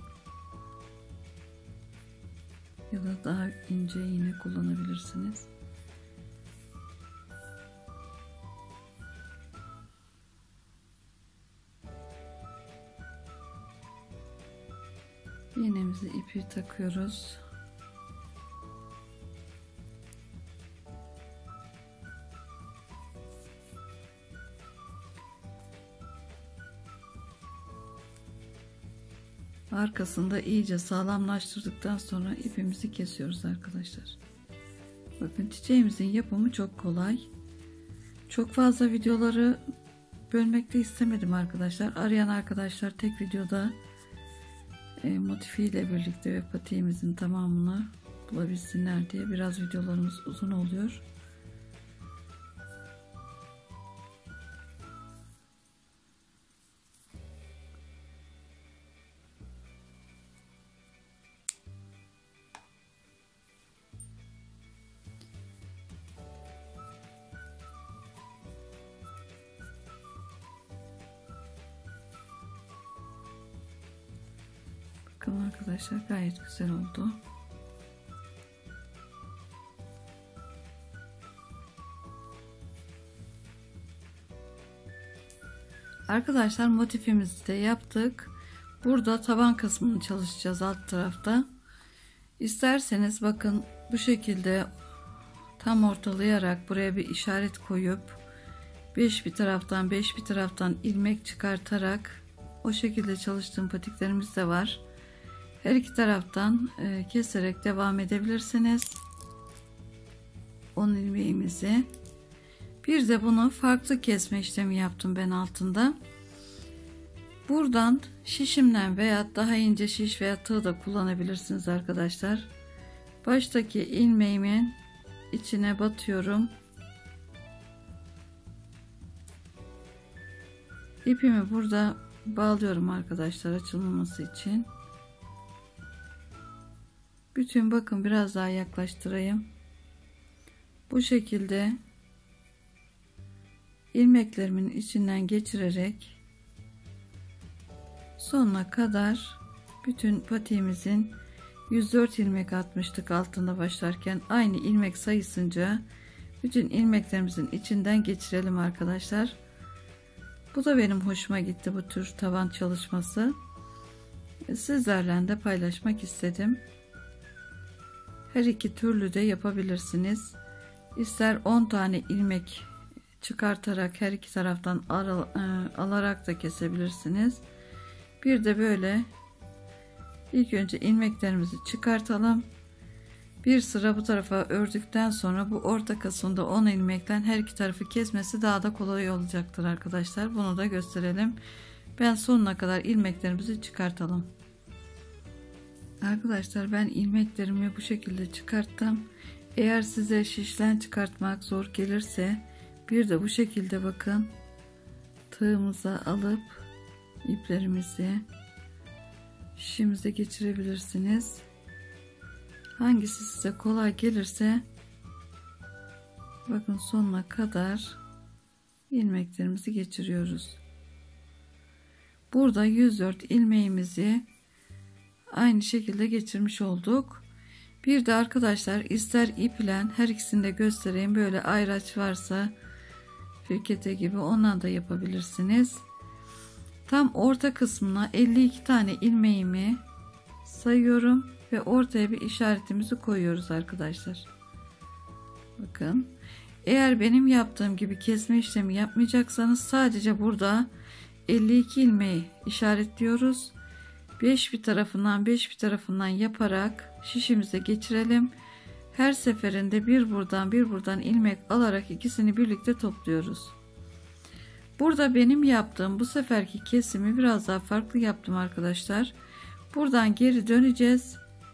Ya da daha ince iğne kullanabilirsiniz. İğnemizi ipi takıyoruz. Arkasında iyice sağlamlaştırdıktan sonra ipimizi kesiyoruz arkadaşlar. Bakın çiçeğimizin yapımı çok kolay. Çok fazla videoları bölmekte istemedim arkadaşlar. Arayan arkadaşlar tek videoda e, motifiyle birlikte ve patiğimizin tamamını bulabilsinler diye biraz videolarımız uzun oluyor. Bakın arkadaşlar gayet güzel oldu. Arkadaşlar motifimizi de yaptık. Burada taban kısmını çalışacağız alt tarafta. İsterseniz bakın bu şekilde tam ortalayarak buraya bir işaret koyup beş bir taraftan beş bir taraftan ilmek çıkartarak o şekilde çalıştığım patiklerimiz de var. Her iki taraftan e, keserek devam edebilirsiniz. on ilmeğimizi. Bir de bunu farklı kesme işlemi yaptım ben altında. Buradan şişimden veya daha ince şiş veya tığ da kullanabilirsiniz arkadaşlar. Baştaki ilmeğimin içine batıyorum. İpimi burada bağlıyorum arkadaşlar, açılmaması için. Bütün bakın biraz daha yaklaştırayım. Bu şekilde ilmeklerimin içinden geçirerek sonuna kadar bütün patiğimizin yüz dört ilmek atmıştık altında başlarken, aynı ilmek sayısınca bütün ilmeklerimizin içinden geçirelim arkadaşlar. Bu da benim hoşuma gitti, bu tür taban çalışması. Sizlerle de paylaşmak istedim. Her iki türlü de yapabilirsiniz. İster on tane ilmek çıkartarak her iki taraftan alarak da kesebilirsiniz. Bir de böyle ilk önce ilmeklerimizi çıkartalım. Bir sıra bu tarafa ördükten sonra bu orta kısımda on ilmekten her iki tarafı kesmesi daha da kolay olacaktır arkadaşlar. Bunu da gösterelim. Ben sonuna kadar ilmeklerimizi çıkartalım. Arkadaşlar ben ilmeklerimi bu şekilde çıkarttım. Eğer size şişlen çıkartmak zor gelirse bir de bu şekilde bakın tığımıza alıp iplerimizi şişimize geçirebilirsiniz. Hangisi size kolay gelirse bakın sonuna kadar ilmeklerimizi geçiriyoruz. Burada yüz dört ilmeğimizi aynı şekilde geçirmiş olduk. Bir de arkadaşlar ister ip ile, her ikisini de göstereyim, böyle ayraç varsa firkete gibi ondan da yapabilirsiniz. Tam orta kısmına elli iki tane ilmeğimi sayıyorum ve ortaya bir işaretimizi koyuyoruz arkadaşlar. Bakın, eğer benim yaptığım gibi kesme işlemi yapmayacaksanız sadece burada elli iki ilmeği işaretliyoruz. beş bir tarafından beş bir tarafından yaparak şişimize geçirelim. Her seferinde bir buradan bir buradan ilmek alarak ikisini birlikte topluyoruz. Burada benim yaptığım bu seferki kesimi biraz daha farklı yaptım arkadaşlar. Buradan geri döneceğiz.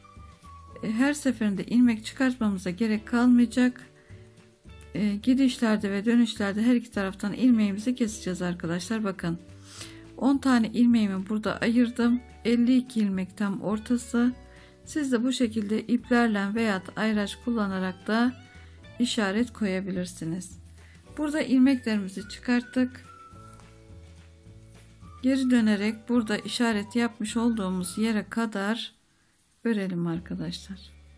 Her seferinde ilmek çıkartmamıza gerek kalmayacak. Gidişlerde ve dönüşlerde her iki taraftan ilmeğimizi keseceğiz arkadaşlar. Bakın, on tane ilmeğimi burada ayırdım. elli iki ilmek tam ortası. Siz de bu şekilde iplerle veya ayraç kullanarak da işaret koyabilirsiniz. Burada ilmeklerimizi çıkarttık. Geri dönerek burada işaret yapmış olduğumuz yere kadar örelim arkadaşlar.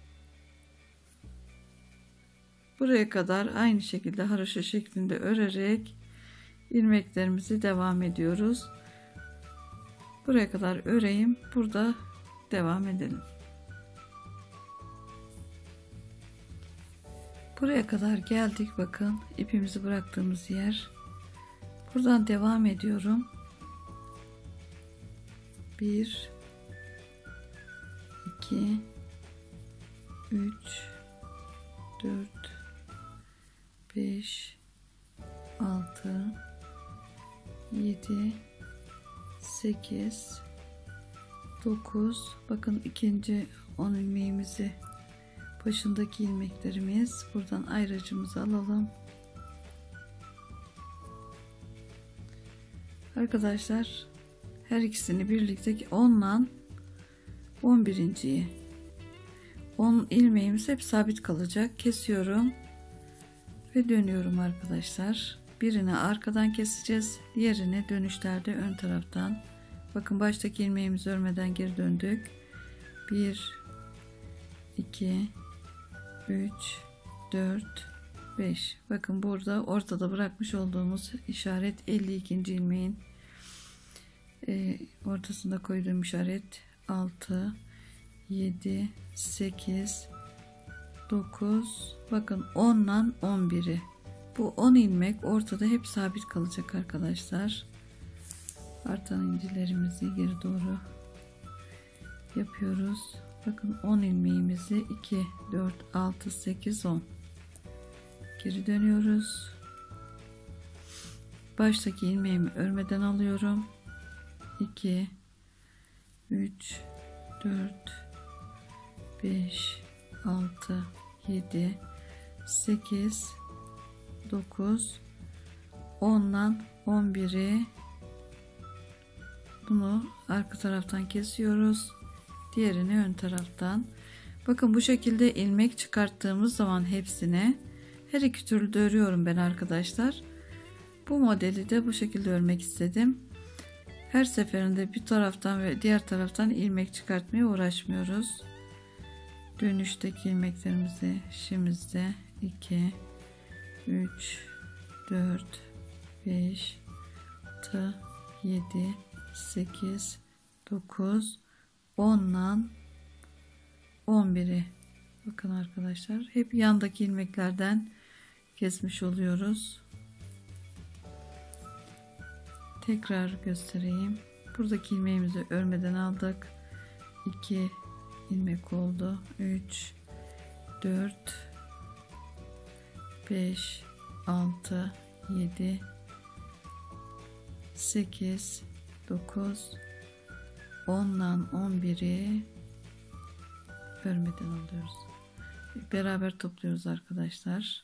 Buraya kadar aynı şekilde haroşa şeklinde örerek ilmeklerimizi devam ediyoruz. Buraya kadar öreyim, burada devam edelim. Buraya kadar geldik, bakın ipimizi bıraktığımız yer. Buradan devam ediyorum. bir iki üç dört beş altı yedi sekiz dokuz, bakın ikinci on ilmeğimizi, başındaki ilmeklerimiz, buradan ayracımızı alalım. Arkadaşlar her ikisini birlikte on ile on birinciyi on ilmeğimiz hep sabit kalacak. Kesiyorum ve dönüyorum arkadaşlar. Birini arkadan keseceğiz, diğerini dönüşlerde ön taraftan. Bakın baştaki ilmeğimizi örmeden geri döndük. bir iki üç dört beş. Bakın burada ortada bırakmış olduğumuz işaret elli ikinci ilmeğin e, ortasında koyduğum işaret. Altı yedi sekiz dokuz, bakın on ile on biri. Bu on ilmek ortada hep sabit kalacak arkadaşlar. Artan incilerimizi geri doğru yapıyoruz. Bakın on ilmeğimizi iki dört altı sekiz on. Geri dönüyoruz. Baştaki ilmeğimi örmeden alıyorum. iki, üç, dört, beş, altı, yedi, sekiz, dokuz, ondan on biri bunu arka taraftan kesiyoruz. Diğerini ön taraftan. Bakın bu şekilde ilmek çıkarttığımız zaman hepsine her iki türlü de örüyorum ben arkadaşlar. Bu modeli de bu şekilde örmek istedim. Her seferinde bir taraftan ve diğer taraftan ilmek çıkartmaya uğraşmıyoruz. Dönüşteki ilmeklerimizi şimdide iki, üç, dört, beş, altı, yedi, sekiz, dokuz, ondan on biri. Bakın arkadaşlar, hep yandaki ilmeklerden kesmiş oluyoruz. Tekrar göstereyim. Buradaki ilmeğimizi örmeden aldık. iki ilmek oldu. üç, dört, beş, altı, yedi, sekiz, dokuz, ondan on biri örmeden alıyoruz. Beraber topluyoruz arkadaşlar.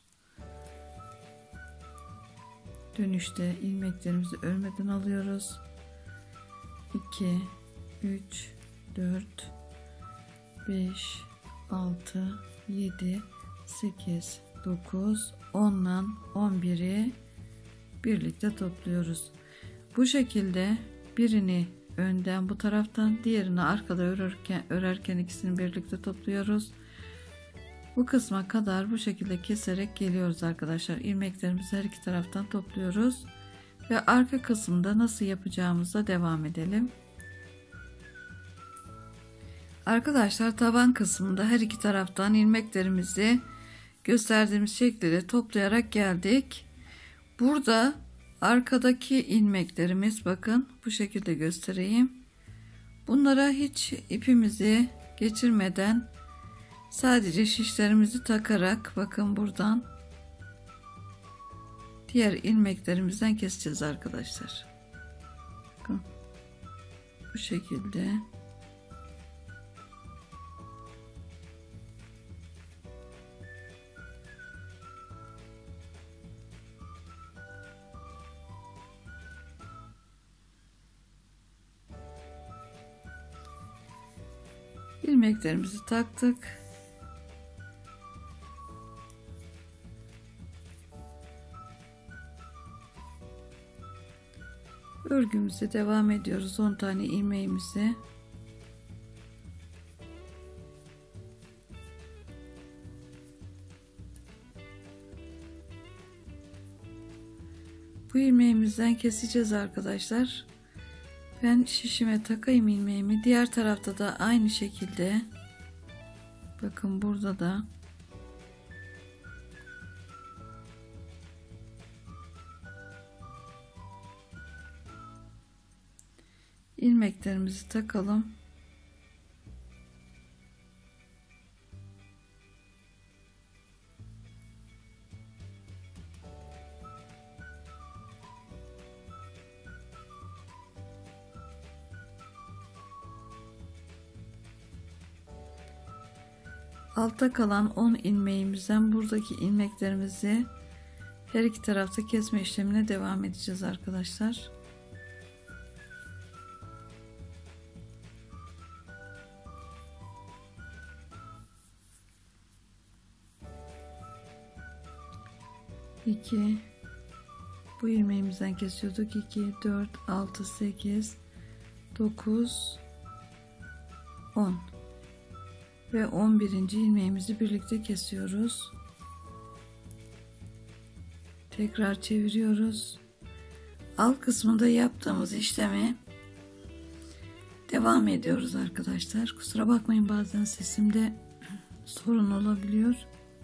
Dönüşte ilmeklerimizi örmeden alıyoruz. iki, üç, dört, beş, altı, yedi, sekiz, dokuz, ondan on biri birlikte topluyoruz. Bu şekilde birini önden bu taraftan, diğerini arkada örerken, örerken ikisini birlikte topluyoruz. Bu kısma kadar bu şekilde keserek geliyoruz arkadaşlar. İlmeklerimizi her iki taraftan topluyoruz ve arka kısımda nasıl yapacağımıza devam edelim. Arkadaşlar, taban kısmında her iki taraftan ilmeklerimizi gösterdiğimiz şekilde toplayarak geldik. Burada arkadaki ilmeklerimiz, bakın bu şekilde göstereyim. Bunlara hiç ipimizi geçirmeden sadece şişlerimizi takarak, bakın buradan diğer ilmeklerimizden keseceğiz arkadaşlar. Bakın bu şekilde. İlmeklerimizi taktık. Örgümüze devam ediyoruz. on tane ilmeğimizi bu ilmeğimizden keseceğiz arkadaşlar. Ben şişime takayım ilmeğimi. Diğer tarafta da aynı şekilde. Bakın burada da ilmeklerimizi takalım. Altta kalan on ilmeğimizden buradaki ilmeklerimizi her iki tarafta kesme işlemine devam edeceğiz arkadaşlar. iki, bu ilmeğimizden kesiyorduk. iki, dört, altı, sekiz, dokuz, on ve on birinci ilmeğimizi birlikte kesiyoruz. Tekrar çeviriyoruz. Alt kısmında yaptığımız işlemi devam ediyoruz arkadaşlar. Kusura bakmayın, bazen sesimde sorun olabiliyor.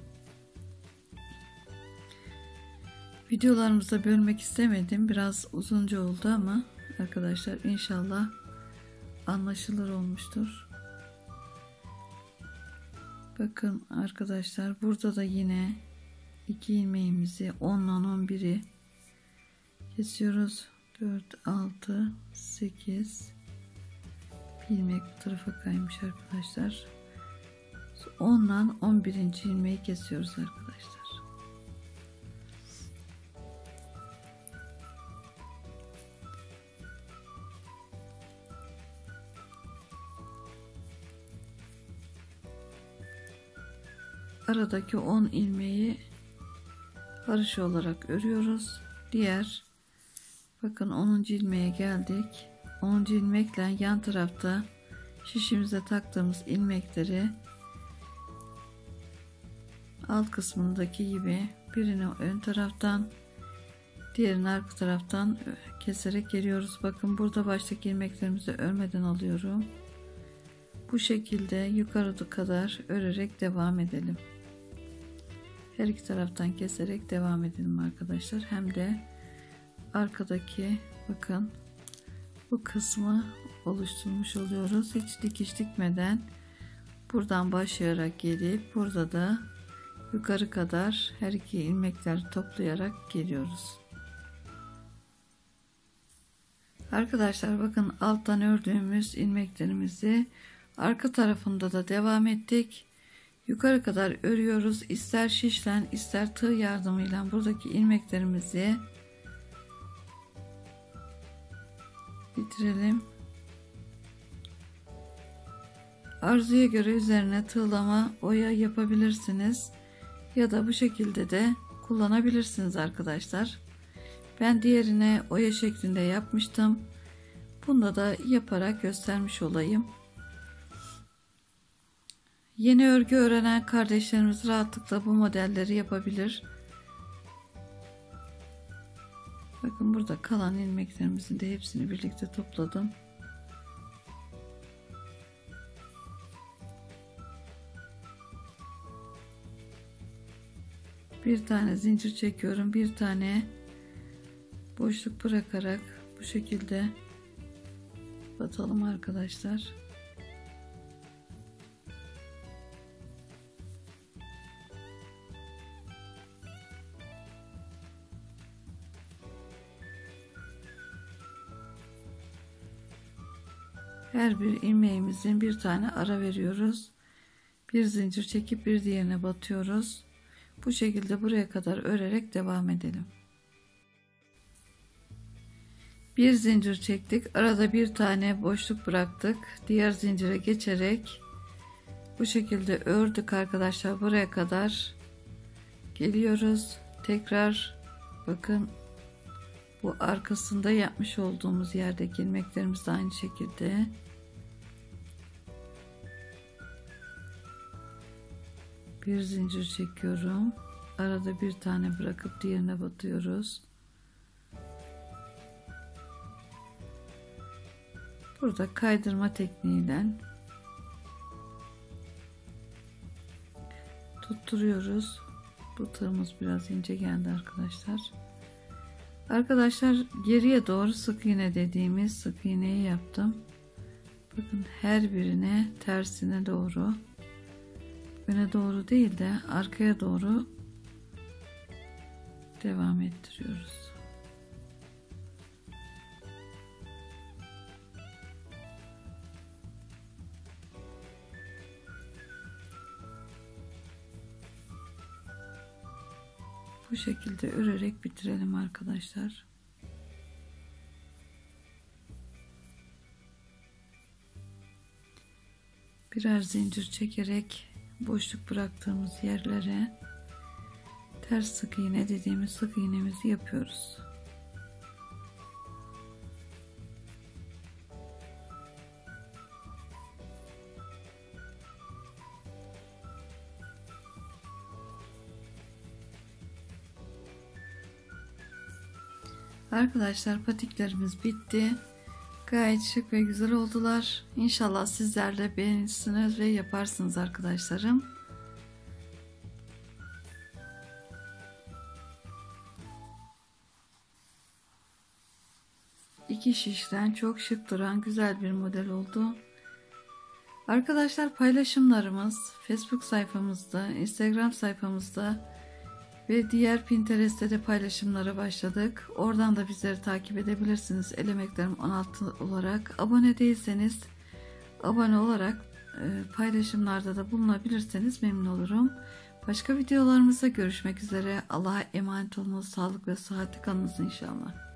Videolarımızda bölmek istemedim. Biraz uzunca oldu ama arkadaşlar inşallah anlaşılır olmuştur. Bakın arkadaşlar, burada da yine iki ilmeğimizi on ile on biri kesiyoruz. dört, altı, sekiz, bir ilmek bu tarafa kaymış arkadaşlar. on ile on birinci ilmeği kesiyoruz arkadaşlar. Aradaki on ilmeği haroşa olarak örüyoruz. Diğer bakın onuncu ilmeğe geldik. onuncu ilmekle yan tarafta şişimize taktığımız ilmekleri alt kısmındaki gibi birini ön taraftan diğerini arka taraftan keserek geliyoruz. Bakın burada baştaki ilmeklerimizi örmeden alıyorum. Bu şekilde yukarı kadar örerek devam edelim. Her iki taraftan keserek devam edelim arkadaşlar. Hem de arkadaki bakın bu kısmı oluşturmuş oluyoruz. Hiç dikiş dikmeden buradan başlayarak gelip burada da yukarı kadar her iki ilmekleri toplayarak geliyoruz. Arkadaşlar bakın alttan ördüğümüz ilmeklerimizi arka tarafında da devam ettik. Yukarı kadar örüyoruz. İster şişlen ister tığ yardımıyla buradaki ilmeklerimizi bitirelim. Arzuya göre üzerine tığlama, oya yapabilirsiniz. Ya da bu şekilde de kullanabilirsiniz arkadaşlar. Ben diğerine oya şeklinde yapmıştım. Bunda da yaparak göstermiş olayım. Yeni örgü öğrenen kardeşlerimiz rahatlıkla bu modelleri yapabilir. Bakın burada kalan ilmeklerimizin de hepsini birlikte topladım. Bir tane zincir çekiyorum. Bir tane boşluk bırakarak bu şekilde batalım arkadaşlar. Her bir ilmeğimizin bir tane ara veriyoruz. Bir zincir çekip bir diğerine batıyoruz. Bu şekilde buraya kadar örerek devam edelim. Bir zincir çektik. Arada bir tane boşluk bıraktık. Diğer zincire geçerek bu şekilde ördük arkadaşlar. Buraya kadar geliyoruz. Tekrar bakın bu arkasında yapmış olduğumuz yerdeki ilmeklerimiz de aynı şekilde. Bir zincir çekiyorum. Arada bir tane bırakıp diğerine batıyoruz. Burada kaydırma tekniğiyle tutturuyoruz. Bu tığımız biraz ince geldi arkadaşlar. Arkadaşlar geriye doğru sık iğne dediğimiz sık iğneyi yaptım. Bakın her birine tersine doğru, öne doğru değil de arkaya doğru devam ettiriyoruz. Bu şekilde örerek bitirelim arkadaşlar. Birer zincir çekerek boşluk bıraktığımız yerlere ters sık iğne dediğimiz sık iğnemizi yapıyoruz. Arkadaşlar patiklerimiz bitti. Gayet şık ve güzel oldular. İnşallah sizler de beğenirsiniz ve yaparsınız arkadaşlarım. İki şişten çok şık duran güzel bir model oldu. Arkadaşlar paylaşımlarımız Facebook sayfamızda, Instagram sayfamızda Ve diğer Pinterest'te de paylaşımlara başladık. Oradan da bizleri takip edebilirsiniz. El Emeklerim on altı olarak. Abone değilseniz abone olarak e, paylaşımlarda da bulunabilirseniz memnun olurum. Başka videolarımızda görüşmek üzere. Allah'a emanet olunuz. Sağlık ve sıhhatli kalınız inşallah.